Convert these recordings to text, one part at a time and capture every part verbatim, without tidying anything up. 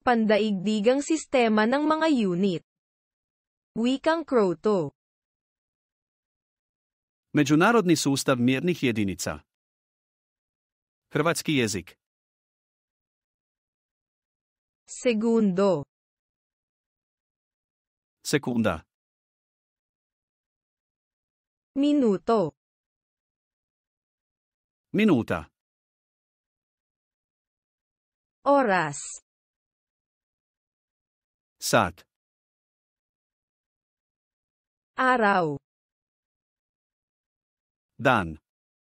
Pandaigdigang Sistema ng mga Yunit. Wikang Kroato. Međunarodni sustav mjernih jedinica. Hrvatski jezik. Segundo. Sekunda. Minuto. Minuta. Oras. Sat. Araw. Dan.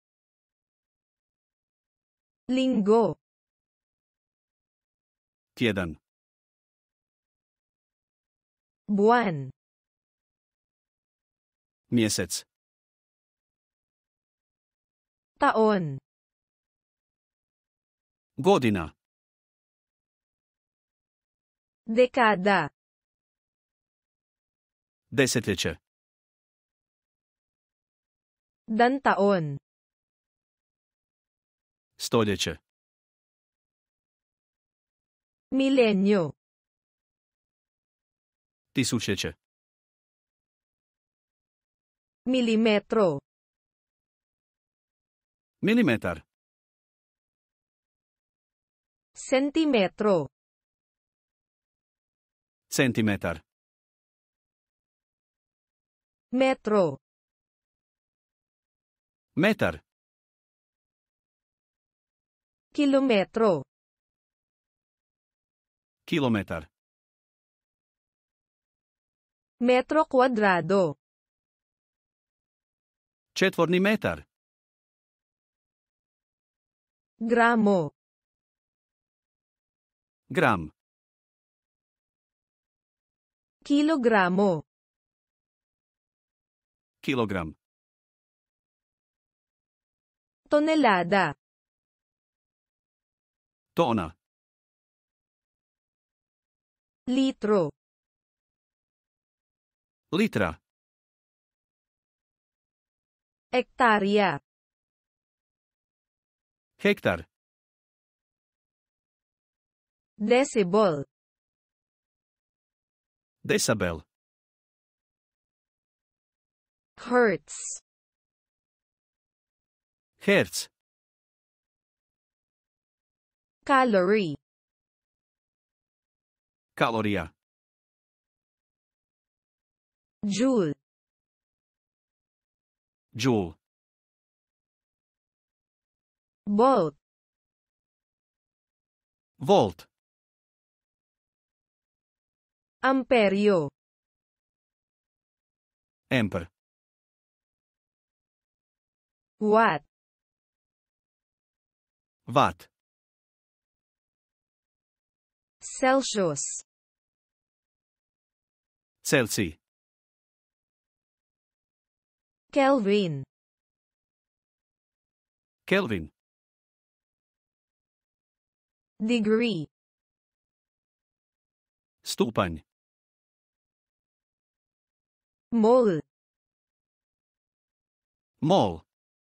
Linggo. Tjedan. Buwan. Mjesec. Taon. Godina. Dekada. Desetljeće. Dantaon. Stoljeće. Milenyo. Tisućljeće. Milimetro. Milimetar. Centimetro. Centimetar. Metro. Metar. Kilometro. Kilometar. Metro kwadrado. Četvorni metar. Gramo. Gram. Kilogramo. Kilogram. Tonelada. Tona. Litro. Litra. Hektarya. Hektar. Decibel. Decibel. Hertz. Hertz. Calorie. Kalorija. Joule. Joule. Volt. Volt. Amperyo. Ampere. Watt. Watt. Celsius. Celsius. Kelvin. Kelvin. Degree. Stupanj. Mole. Mol.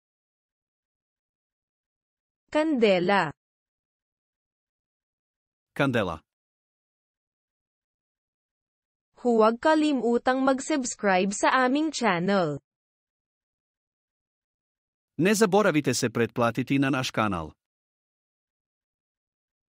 Kandela. Kandela. Huwag kalimutang mag-subscribe sa aming channel. Ne zaboravite se pretplatiti na naš kanal.